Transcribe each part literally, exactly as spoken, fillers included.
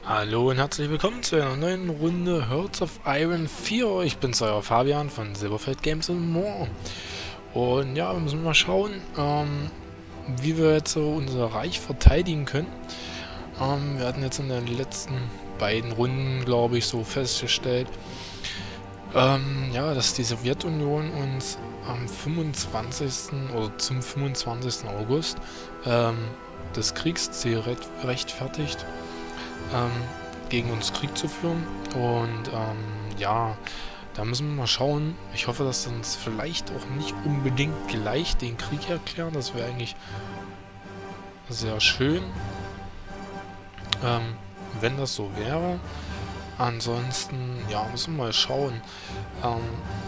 Hallo und herzlich willkommen zu einer neuen Runde Hearts of Iron vier. Ich bin's, euer Fabian von Silberfeld Games and More. Und ja, wir müssen mal schauen, ähm, wie wir jetzt so unser Reich verteidigen können. Ähm, wir hatten jetzt in den letzten beiden Runden, glaube ich, so festgestellt, ähm, ja, dass die Sowjetunion uns am fünfundzwanzigsten oder zum fünfundzwanzigsten August ähm, das Kriegsziel rechtfertigt, ähm, gegen uns Krieg zu führen. Und ähm, ja, da müssen wir mal schauen. Ich hoffe, dass sie uns vielleicht auch nicht unbedingt gleich den Krieg erklären. Das wäre eigentlich sehr schön, ähm, wenn das so wäre. Ansonsten, ja, müssen wir mal schauen. Ähm,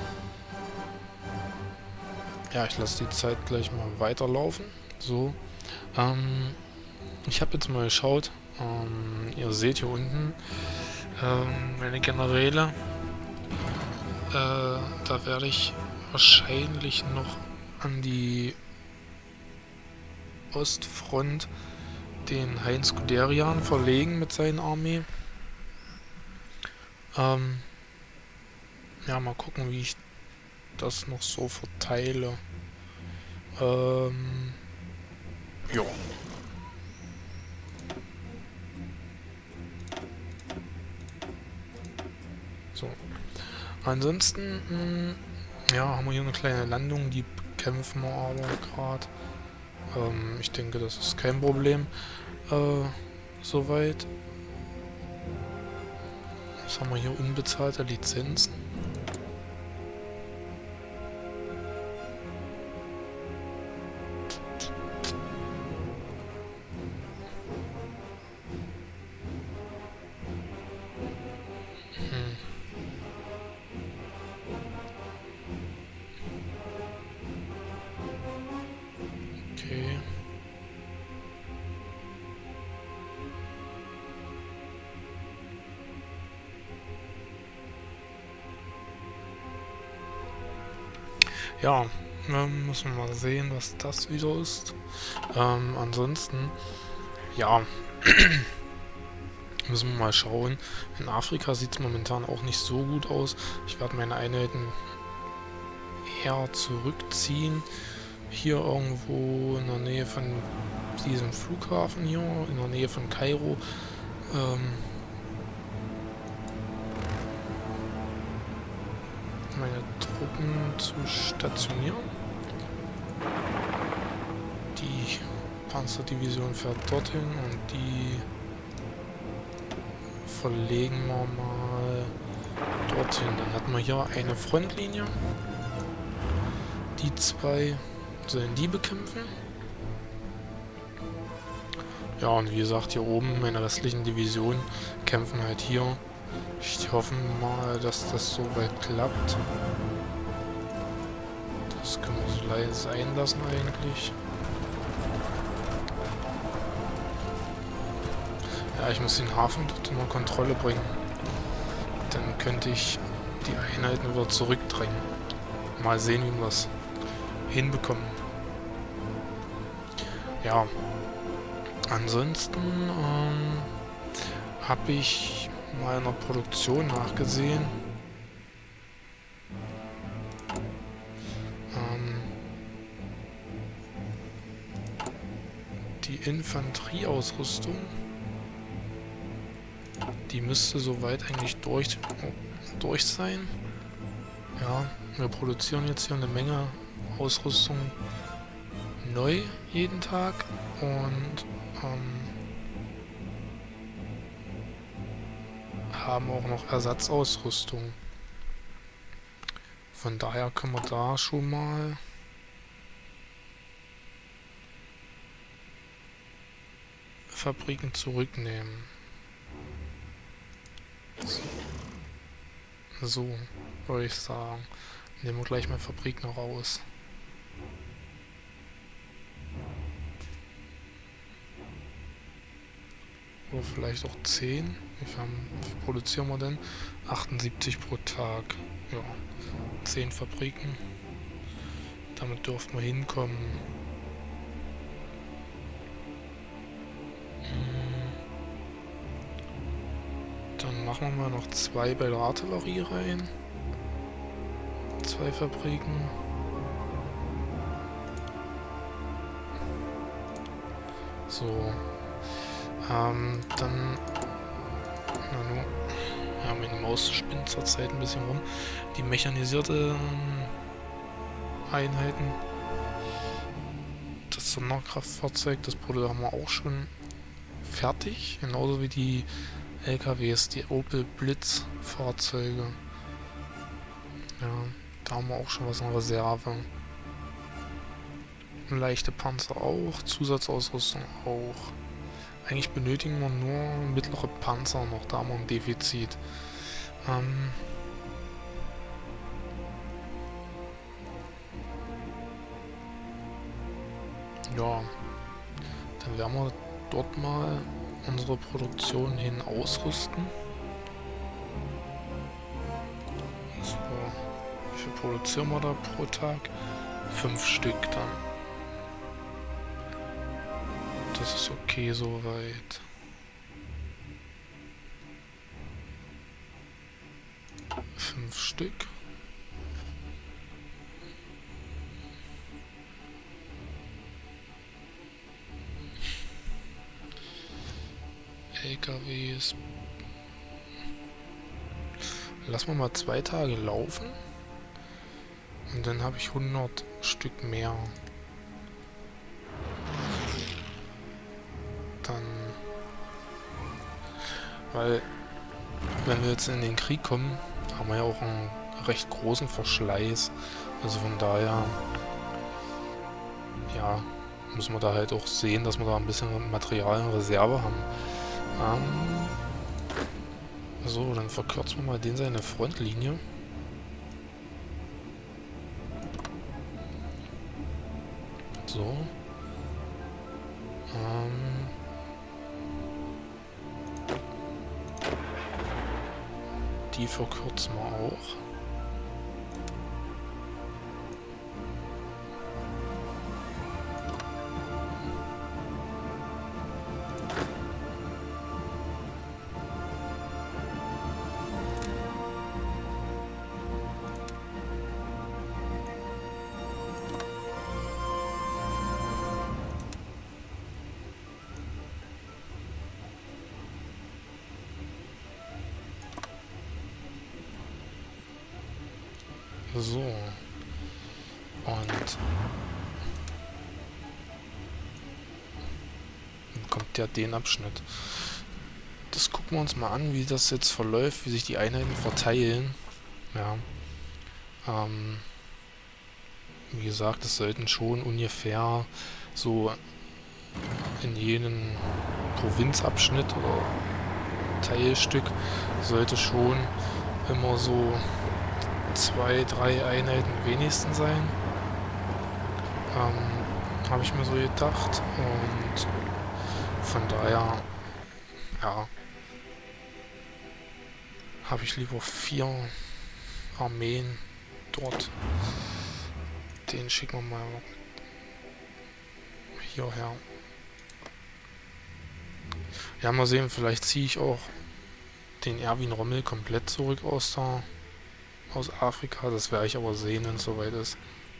ja, ich lasse die Zeit gleich mal weiterlaufen. So. Ähm, ich habe jetzt mal geschaut. Ähm, ihr seht hier unten ähm, meine Generäle. Äh, da werde ich wahrscheinlich noch an die Ostfront den Heinz Guderian verlegen mit seiner Armee. Ähm, ja, mal gucken, wie ich das noch so verteile. Ähm, ja. So. Ansonsten, mh, ja, haben wir hier eine kleine Landung, die kämpfen wir aber gerade. Ähm, ich denke, das ist kein Problem. Äh, soweit. Was haben wir hier? Unbezahlte Lizenzen. Hm. Okay. Ja, ähm, muss man mal sehen, was das wieder ist. Ähm, ansonsten, ja, müssen wir mal schauen. In Afrika sieht es momentan auch nicht so gut aus. Ich werde meine Einheiten eher zurückziehen. Hier irgendwo in der Nähe von diesem Flughafen hier, in der Nähe von Kairo. Ähm, meine Truppen zu stationieren. Die Panzerdivision fährt dorthin und die verlegen wir mal dorthin. Dann hatten wir hier eine Frontlinie. Die zwei sollen die bekämpfen. Ja, und wie gesagt, hier oben meine restlichen Divisionen kämpfen halt hier. Ich hoffe mal, dass das soweit klappt. Das können wir so leise sein lassen eigentlich. Ja, ich muss den Hafen dort unter Kontrolle bringen. Dann könnte ich die Einheiten wieder zurückdrängen. Mal sehen, wie wir das hinbekommen. Ja. Ansonsten ähm, habe ich mal in der Produktion nachgesehen. Ähm, die Infanterieausrüstung, die müsste soweit eigentlich durch, durch sein. Ja, wir produzieren jetzt hier eine Menge Ausrüstung neu jeden Tag und ähm, haben auch noch Ersatzausrüstung. Von daher können wir da schon mal Fabriken zurücknehmen. So, so würde ich sagen. Nehmen wir gleich mal Fabriken raus. Oder vielleicht auch zehn. Wie viel, haben, wie viel produzieren wir denn? achtundsiebzig pro Tag. Ja, zehn Fabriken. Damit dürften wir hinkommen. Hm. Dann machen wir mal noch zwei bei der Artillerie rein. Zwei Fabriken. So. Ähm, dann... Na nu. Ja, meine Maus spinnt zurzeit ein bisschen rum. Die mechanisierte Einheiten. Das Sonderkraftfahrzeug, das Produkt haben wir auch schon fertig. Genauso wie die L K Ws, die Opel Blitz Fahrzeuge. Ja, da haben wir auch schon was in Reserve. Leichte Panzer auch, Zusatzausrüstung auch. Eigentlich benötigen wir nur mittlere Panzer noch, da haben wir ein Defizit. Ähm ja, dann werden wir dort mal unsere Produktion hin ausrüsten. So, wie viel produzieren wir da pro Tag? Fünf Stück dann. Das ist okay soweit. Fünf Stück. L K Ws. Lassen wir mal zwei Tage laufen. Und dann habe ich hundert Stück mehr. Dann... Weil, wenn wir jetzt in den Krieg kommen, haben wir ja auch einen recht großen Verschleiß. Also von daher... Ja, müssen wir da halt auch sehen, dass wir da ein bisschen Material in Reserve haben. Ähm, so, dann verkürzen wir mal den seine Frontlinie. So. Ähm, die verkürzen wir auch. So. Und dann kommt ja den Abschnitt. Das gucken wir uns mal an, wie das jetzt verläuft, wie sich die Einheiten verteilen. Ja. Ähm, wie gesagt, es sollten schon ungefähr so in jedem Provinzabschnitt oder Teilstück sollte schon immer so zwei, drei Einheiten wenigstens sein. Ähm, habe ich mir so gedacht. Und von daher, ja, habe ich lieber vier Armeen dort. Den schicken wir mal hierher. Ja, mal sehen, vielleicht ziehe ich auch den Erwin Rommel komplett zurück aus der aus Afrika, das werde ich aber sehen, wenn es soweit ist.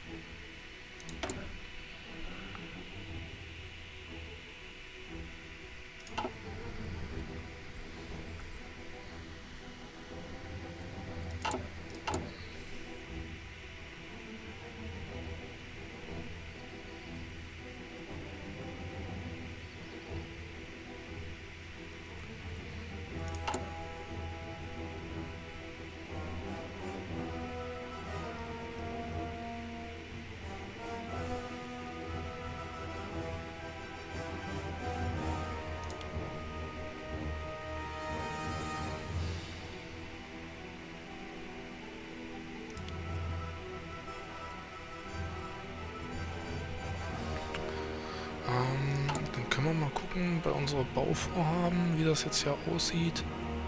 Dann können wir mal gucken bei unseren Bauvorhaben, wie das jetzt hier aussieht.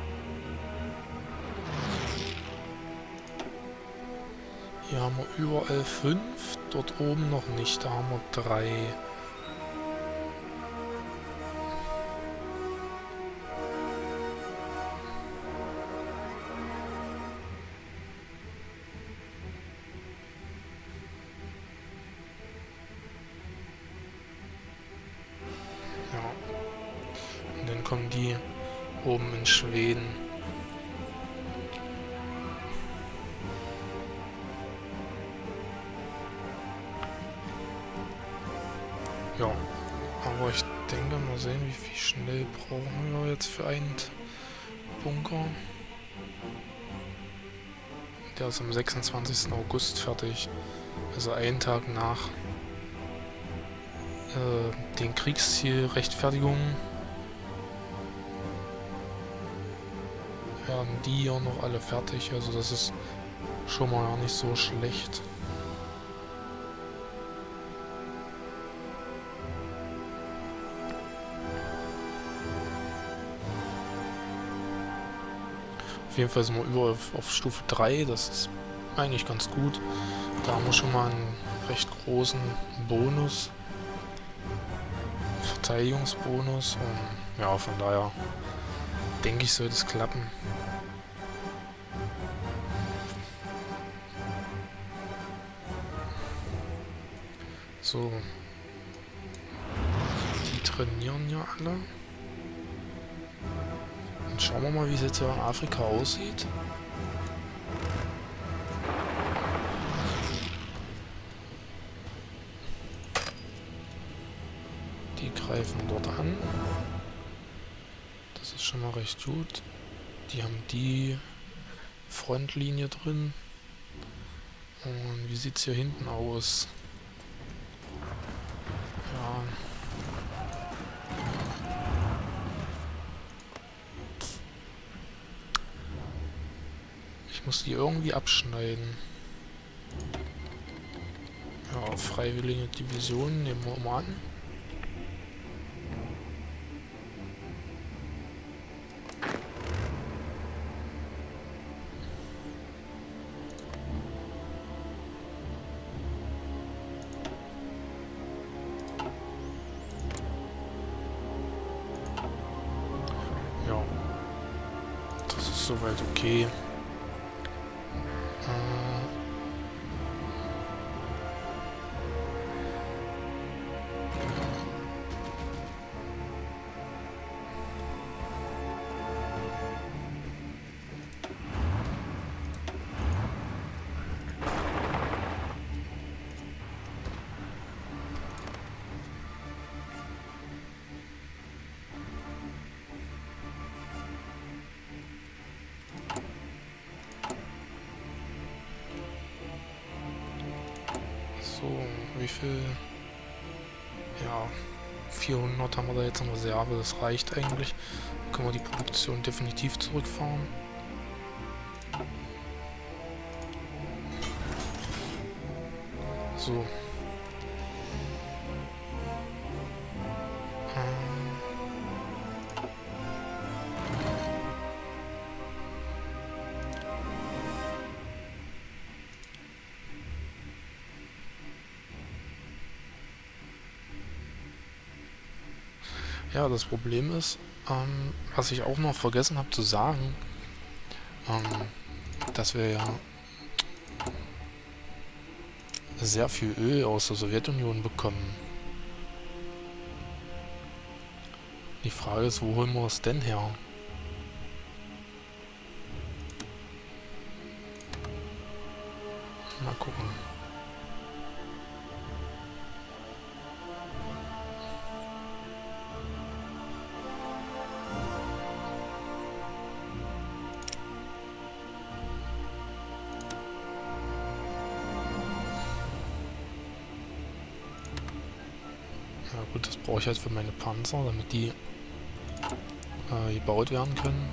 Hier haben wir überall fünf, dort oben noch nicht, da haben wir drei. kommen die oben in Schweden. Ja, aber ich denke, mal sehen, wie viel schnell brauchen wir jetzt für einen Bunker. Der ist am sechsundzwanzigsten August fertig, also einen Tag nach äh, den Kriegszielrechtfertigungen. Werden die hier noch alle fertig, also das ist schon mal gar nicht so schlecht. Auf jeden Fall sind wir über auf, auf Stufe drei, das ist eigentlich ganz gut. Da haben wir schon mal einen recht großen Bonus, Verteidigungsbonus, und ja, von daher denke ich, sollte es klappen. So, die trainieren ja alle. Dann schauen wir mal, wie es jetzt in Afrika aussieht. Die greifen dort an. Das ist schon mal recht gut. Die haben die Frontlinie drin. Und wie sieht es hier hinten aus? Ja. Ich muss die irgendwie abschneiden. Ja, freiwillige Divisionen nehmen wir mal an. Ja, das ist soweit okay. So, wie viel? Ja, vierhundert haben wir da jetzt in Reserve, das reicht eigentlich. Dann können wir die Produktion definitiv zurückfahren. So. Ja, das Problem ist, ähm, was ich auch noch vergessen habe zu sagen, ähm, dass wir ja sehr viel Öl aus der Sowjetunion bekommen. Die Frage ist, wo holen wir es denn her? Mal gucken. Ja gut, das brauche ich halt für meine Panzer, damit die äh, gebaut werden können.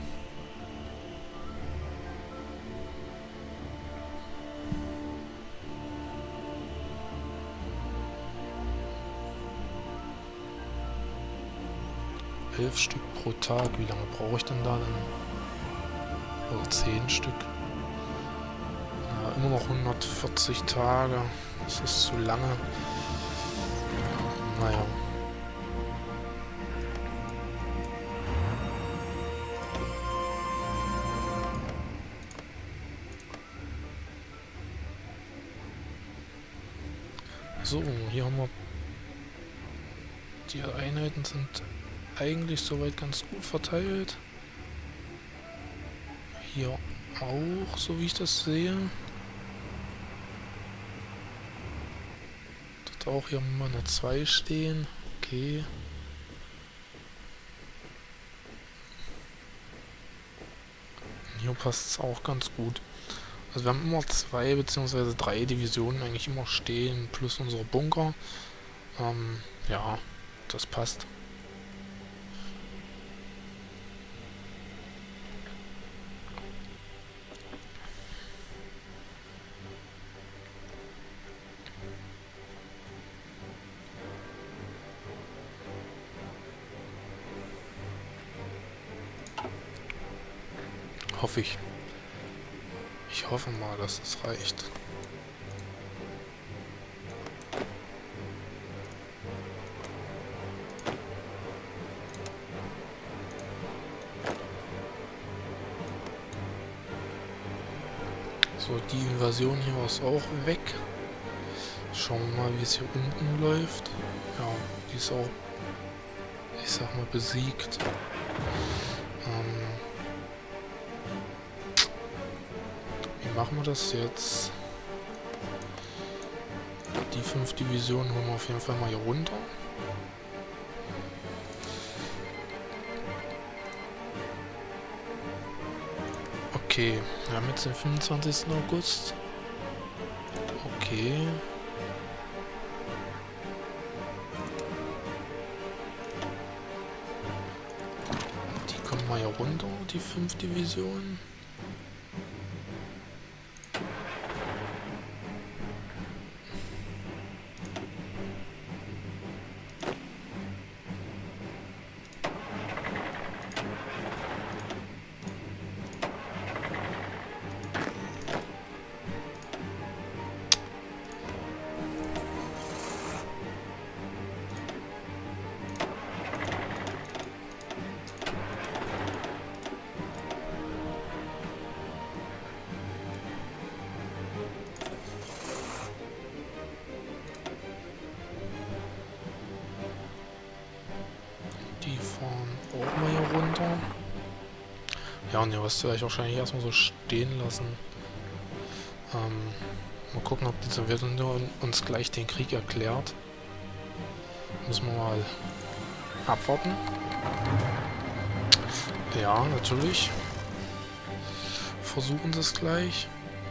Elf Stück pro Tag, wie lange brauche ich denn da dann? Oder zehn Stück. Ja, immer noch hundertvierzig Tage, das ist zu lange. Naja. So, hier haben wir... Die Einheiten sind eigentlich soweit ganz gut verteilt. Hier auch, so wie ich das sehe. Dort auch hier mal eine zwei stehen. Okay. Hier passt es auch ganz gut. Also wir haben immer zwei bzw. drei Divisionen eigentlich immer stehen, plus unsere Bunker. Ähm, ja, das passt. Hoffe ich. Ich hoffe mal, dass es reicht. So, die Invasion hier ist auch weg. Schauen wir mal, wie es hier unten läuft. Ja, die ist auch, ich sag mal, besiegt. Ähm, wie machen wir das jetzt? Die fünf Divisionen holen wir auf jeden Fall mal hier runter. Okay, wir haben jetzt den fünfundzwanzigsten August. Okay. Die kommen mal hier runter, die fünf Divisionen. Die fahren auch mal hier runter. Ja, und den Rest werde ich wahrscheinlich erstmal so stehen lassen. Ähm, mal gucken, ob die Sowjetunion uns gleich den Krieg erklärt. Müssen wir mal abwarten. Ja, natürlich. Versuchen sie es gleich.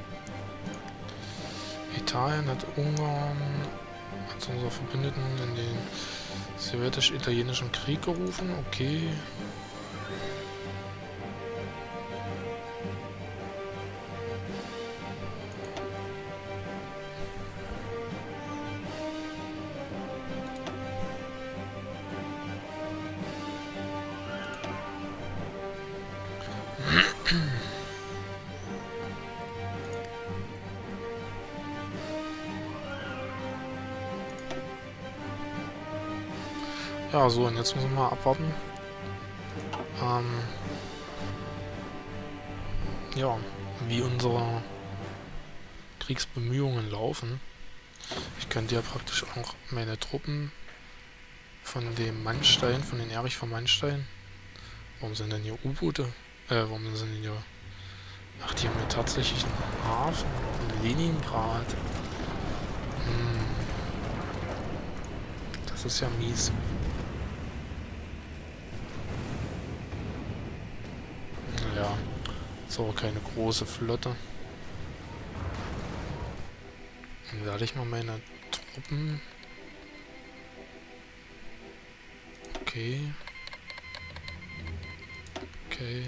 Italien hat Ungarn als unsere Verbündeten in den sowjetisch-italienischen Krieg gerufen. Okay. Ja, so, und jetzt müssen wir mal abwarten. Ähm, ja, wie unsere Kriegsbemühungen laufen. Ich könnte ja praktisch auch meine Truppen von dem Mannstein, von den Erich von Mannstein. Warum sind denn hier U-Boote? Äh, warum sind denn hier... Ach, die haben hier tatsächlich einen Hafen in Leningrad. Hm. Das ist ja mies. Ja, ist aber keine große Flotte. Dann werde ich mal meine Truppen... Okay. Okay.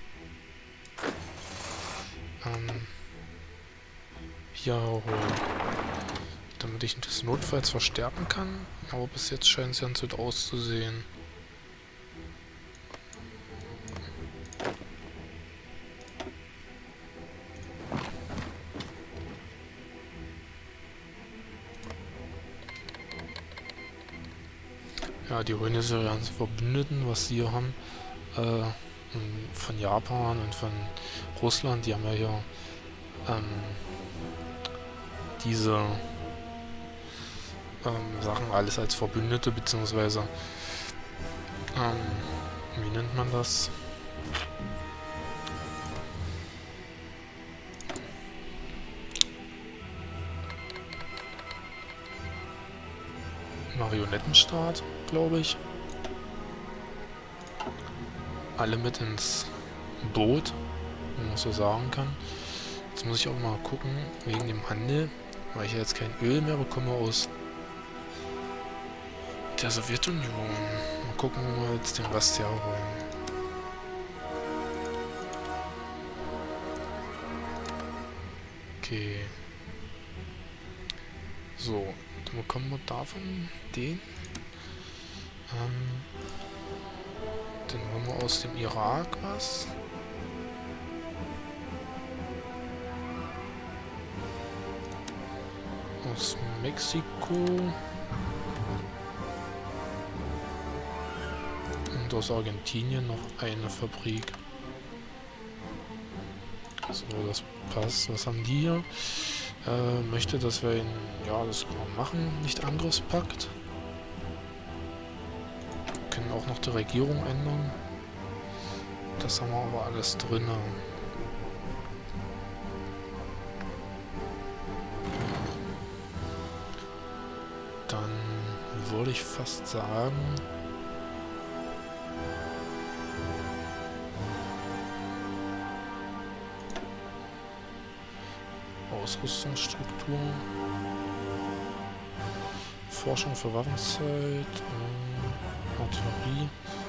Ähm... Hier holen. Damit ich das notfalls verstärken kann. Aber bis jetzt scheint es ganz gut auszusehen. Ja, die holen jetzt ihre ganzen Verbündeten, was sie hier haben, äh, von Japan und von Russland, die haben ja hier ähm, diese ähm, Sachen alles als Verbündete, beziehungsweise ähm, wie nennt man das? Marionettenstaat, glaube ich. Alle mit ins Boot, wenn man so sagen kann. Jetzt muss ich auch mal gucken, wegen dem Handel, weil ich ja jetzt kein Öl mehr bekomme aus der Sowjetunion. Mal gucken, wo wir jetzt den Rest herholen. Okay. So, dann bekommen wir davon den. Ähm, dann haben wir aus dem Irak was. Aus Mexiko. Und aus Argentinien noch eine Fabrik. So, das passt. Was haben die hier? Äh, möchte, dass wir ihn, ja, das machen, nicht Angriffspakt. Wir können auch noch die Regierung ändern. Das haben wir aber alles drin. Dann würde ich fast sagen, Ausrüstungsstruktur, Forschung für Waffenzeit, äh, Artillerie.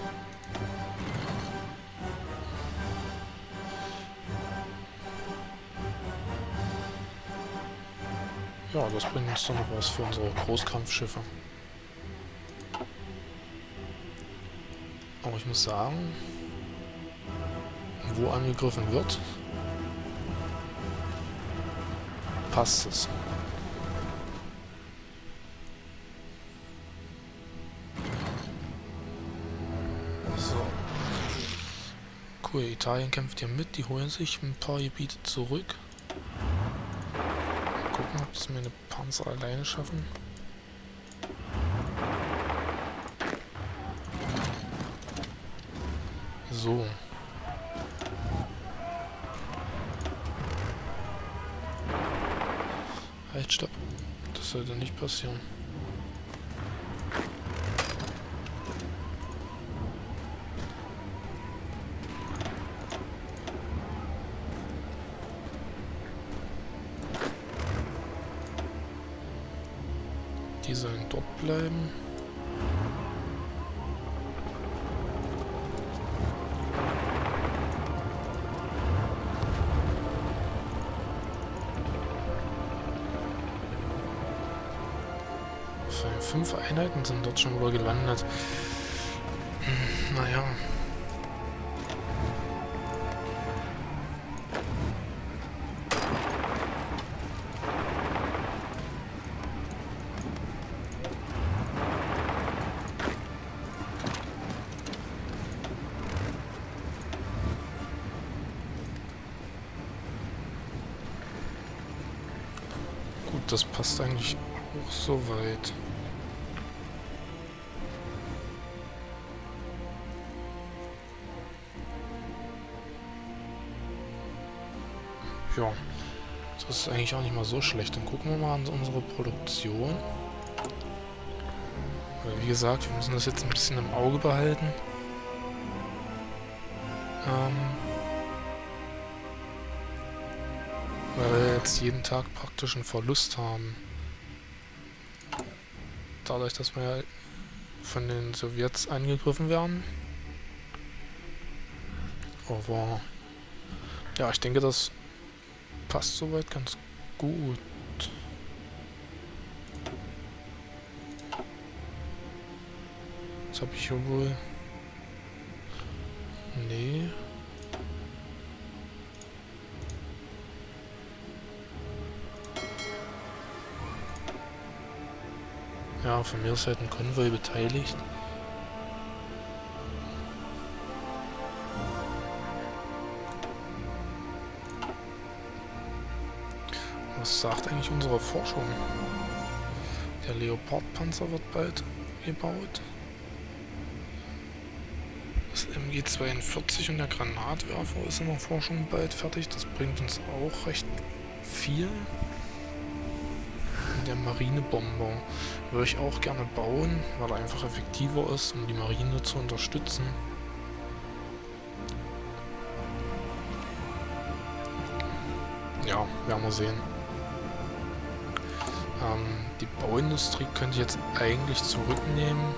Ja, das bringt uns dann noch was für unsere Großkampfschiffe. Aber ich muss sagen, wo angegriffen wird, passt es. So. Cool, Italien kämpft hier mit, die holen sich ein paar Gebiete zurück. Mal gucken, ob es meine Panzer alleine schaffen. So. Halt, stopp. Das sollte nicht passieren. Die sollen dort bleiben. Fünf Einheiten sind dort schon wohl gelandet. Hm, naja. Gut, das passt eigentlich auch so weit. Ja, das ist eigentlich auch nicht mal so schlecht. Dann gucken wir mal an unsere Produktion. Weil wie gesagt, wir müssen das jetzt ein bisschen im Auge behalten. Ähm, weil wir jetzt jeden Tag praktisch einen Verlust haben. Dadurch, dass wir ja von den Sowjets angegriffen werden. Aber ja, ich denke, das passt soweit ganz gut. Jetzt habe ich hier wohl... Nee. Ja, von mir ist halt ein Konvoi beteiligt. Was sagt eigentlich unsere Forschung? Der Leopard-Panzer wird bald gebaut. M G zweiundvierzig und der Granatwerfer ist in der Forschung bald fertig. Das bringt uns auch recht viel. Der Marinebomber würde ich auch gerne bauen, weil er einfach effektiver ist, um die Marine zu unterstützen. Ja, werden wir sehen. Ähm, die Bauindustrie könnte ich jetzt eigentlich zurücknehmen.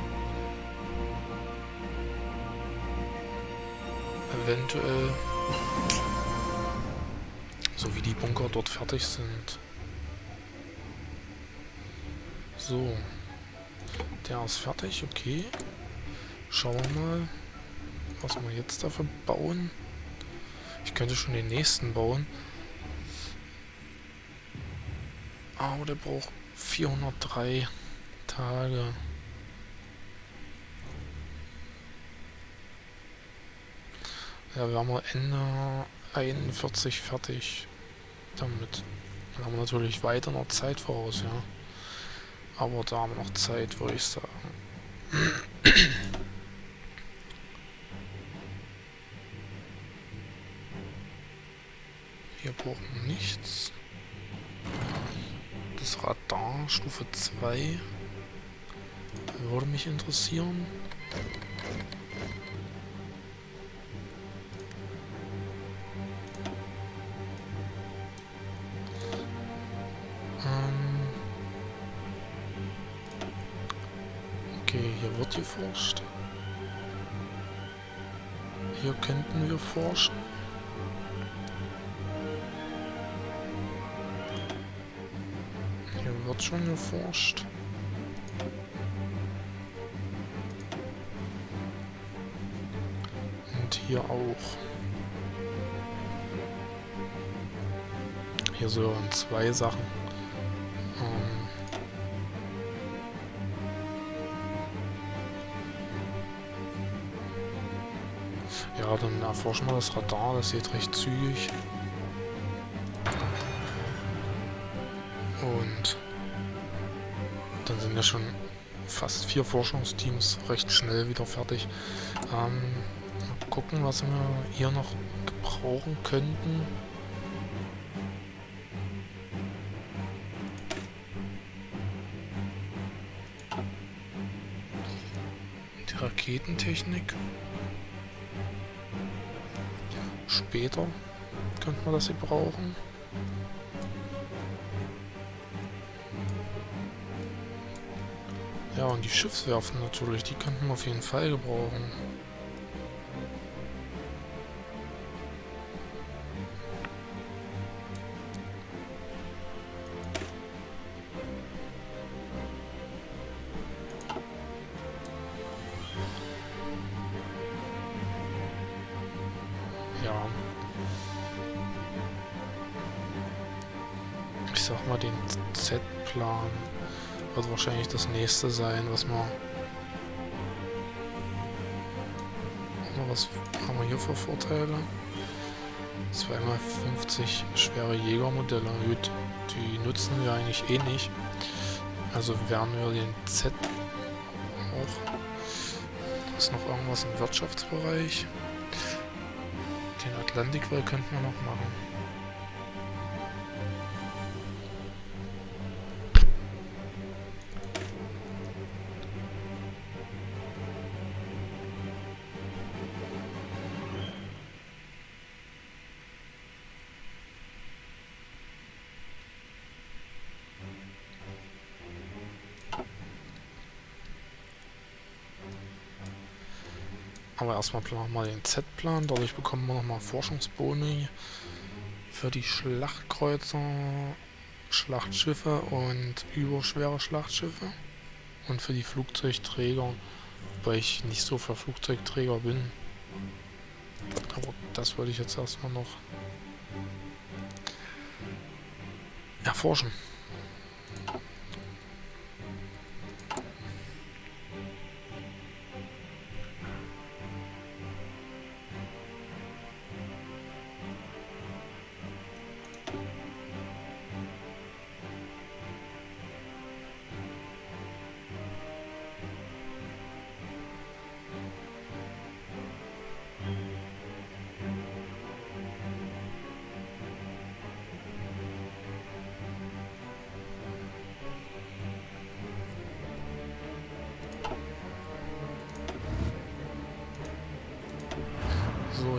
Eventuell, so wie die Bunker dort fertig sind. So, der ist fertig, okay. Schauen wir mal, was wir jetzt dafür bauen. Ich könnte schon den nächsten bauen. Aber der braucht vierhundertdrei Tage. Ja, wir haben wir Ende einundvierzig fertig damit. Dann haben wir natürlich weiter noch Zeit voraus, ja. Aber da haben wir noch Zeit, würde ich sagen. Hier brauchen wir nichts. Das Radar, Stufe zwei. Würde mich interessieren. Okay, hier wird geforscht. Hier könnten wir forschen. Hier wird schon geforscht. Und hier auch. Hier so zwei Sachen. Ähm Ja, dann erforschen wir das Radar, das geht recht zügig. Und dann sind ja schon fast vier Forschungsteams recht schnell wieder fertig. Ähm, mal gucken, was wir hier noch gebrauchen könnten. Die Raketentechnik. Später könnte man das hier brauchen. Ja, und die Schiffswerfen natürlich, die könnten wir auf jeden Fall gebrauchen. Ja. Ich sag mal, den Z-Plan wird wahrscheinlich das nächste sein, was wir... Was haben wir hier für Vorteile? zwei mal fünfzig schwere Jägermodelle. Gut, die nutzen wir eigentlich eh nicht. Also werden wir den Z auch... Ist noch irgendwas im Wirtschaftsbereich? Den Atlantikwall könnten wir noch machen. Aber erstmal planen wir den Z-Plan. Dadurch bekommen wir nochmal Forschungsboni für die Schlachtkreuzer, Schlachtschiffe und überschwere Schlachtschiffe. Und für die Flugzeugträger, wobei ich nicht so für Flugzeugträger bin. Aber das wollte ich jetzt erstmal noch erforschen.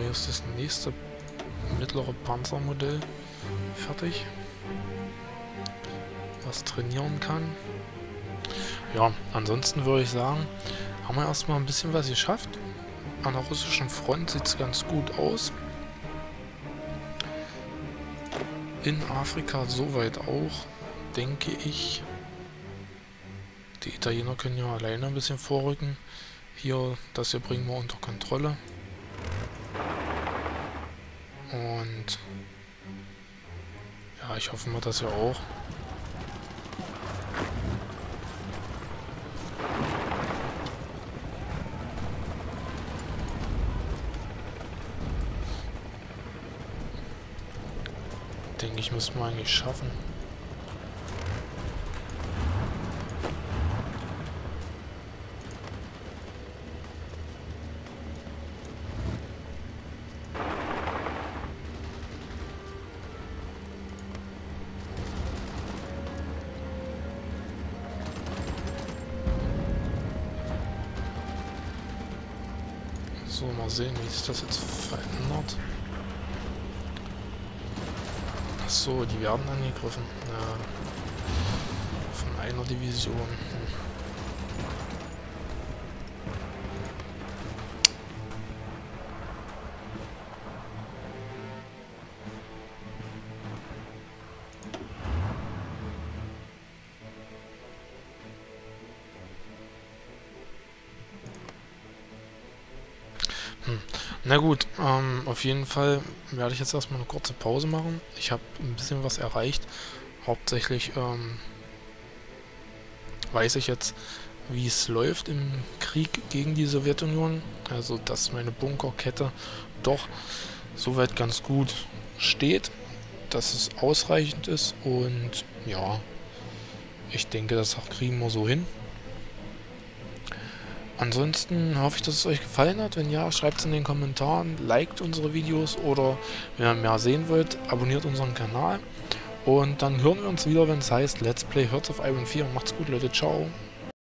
hier ist das nächste mittlere Panzermodell fertig, was trainieren kann. Ja, ansonsten würde ich sagen, haben wir erstmal ein bisschen was geschafft. An der russischen Front sieht es ganz gut aus. In Afrika soweit auch, denke ich. Die Italiener können ja alleine ein bisschen vorrücken. Hier, das hier bringen wir unter Kontrolle. Und ja, ich hoffe mal, dass ihr auch. Denke ich, müssen wir eigentlich schaffen. So, mal sehen, wie sich das jetzt verändert. Achso, die werden angegriffen. Ja, von einer Division. Hm. Na gut, ähm, auf jeden Fall werde ich jetzt erstmal eine kurze Pause machen. Ich habe ein bisschen was erreicht. Hauptsächlich ähm, weiß ich jetzt, wie es läuft im Krieg gegen die Sowjetunion. Also, dass meine Bunkerkette doch soweit ganz gut steht, dass es ausreichend ist und ja, ich denke, das kriegen wir so hin. Ansonsten hoffe ich, dass es euch gefallen hat. Wenn ja, schreibt es in den Kommentaren, liked unsere Videos oder wenn ihr mehr sehen wollt, abonniert unseren Kanal. Und dann hören wir uns wieder, wenn es heißt Let's Play Hearts of Iron vier. Macht's gut, Leute. Ciao.